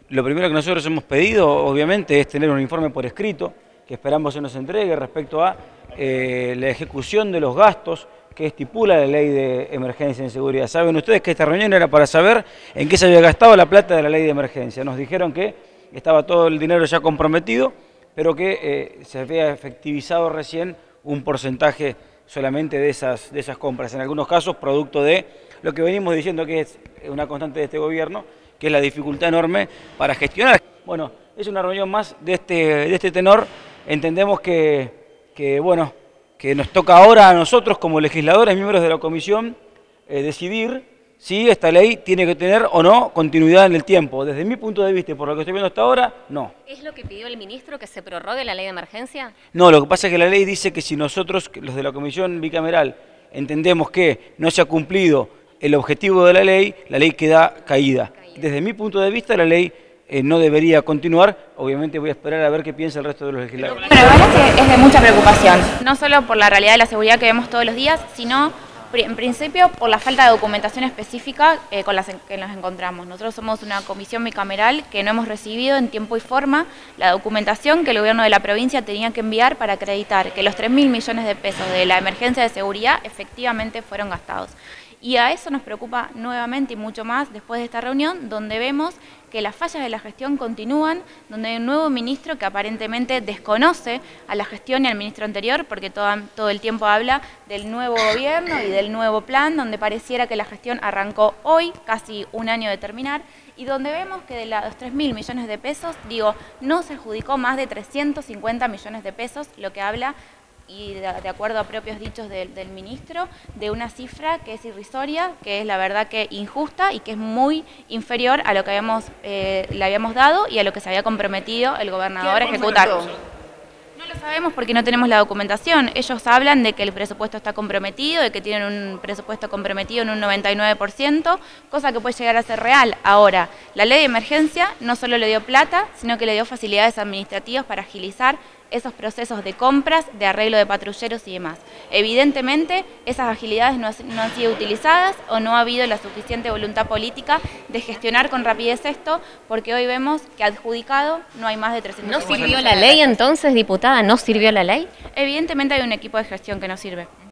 Lo primero que nosotros hemos pedido, obviamente, es tener un informe por escrito, que esperamos se nos entregue respecto a la ejecución de los gastos que estipula la ley de emergencia en seguridad. Saben ustedes que esta reunión era para saber en qué se había gastado la plata de la ley de emergencia. Nos dijeron que estaba todo el dinero ya comprometido, pero que se había efectivizado recién un porcentaje solamente de esas compras, en algunos casos producto de lo que venimos diciendo que es una constante de este gobierno, que es la dificultad enorme para gestionar. Bueno, es una reunión más de este tenor. Entendemos que nos toca ahora a nosotros como legisladores, miembros de la comisión, decidir si esta ley tiene que tener o no continuidad en el tiempo. Desde mi punto de vista y por lo que estoy viendo hasta ahora, no. ¿Es lo que pidió el ministro, que se prorrogue la ley de emergencia? No, lo que pasa es que la ley dice que si nosotros, los de la comisión bicameral, entendemos que no se ha cumplido el objetivo de la ley queda caída. Desde mi punto de vista, la ley no debería continuar. Obviamente voy a esperar a ver qué piensa el resto de los legisladores. Pero la verdad que es de mucha preocupación, no solo por la realidad de la seguridad que vemos todos los días, sino en principio por la falta de documentación específica con la que nos encontramos. Nosotros somos una comisión bicameral que no hemos recibido en tiempo y forma la documentación que el gobierno de la provincia tenía que enviar para acreditar que los 3.000 millones de pesos de la emergencia de seguridad efectivamente fueron gastados. Y a eso nos preocupa nuevamente y mucho más después de esta reunión, donde vemos que las fallas de la gestión continúan, donde hay un nuevo ministro que aparentemente desconoce a la gestión y al ministro anterior, porque todo el tiempo habla del nuevo gobierno y del nuevo plan, donde pareciera que la gestión arrancó hoy, casi un año de terminar, y donde vemos que de los 3.000 millones de pesos, no se adjudicó más de 350 millones de pesos, lo que habla, y de acuerdo a propios dichos del ministro, de una cifra que es irrisoria, que es la verdad que injusta y que es muy inferior a lo que le habíamos dado y a lo que se había comprometido el gobernador a ejecutar. No lo sabemos porque no tenemos la documentación. Ellos hablan de que el presupuesto está comprometido, de que tienen un presupuesto comprometido en un 99%, cosa que puede llegar a ser real. Ahora, la ley de emergencia no solo le dio plata, sino que le dio facilidades administrativas para agilizar esos procesos de compras, de arreglo de patrulleros y demás. Evidentemente, esas agilidades no han sido utilizadas o no ha habido la suficiente voluntad política de gestionar con rapidez esto, porque hoy vemos que adjudicado no hay más de 300. ¿No sirvió la ley entonces, diputada? ¿No sirvió la ley? Evidentemente hay un equipo de gestión que no sirve.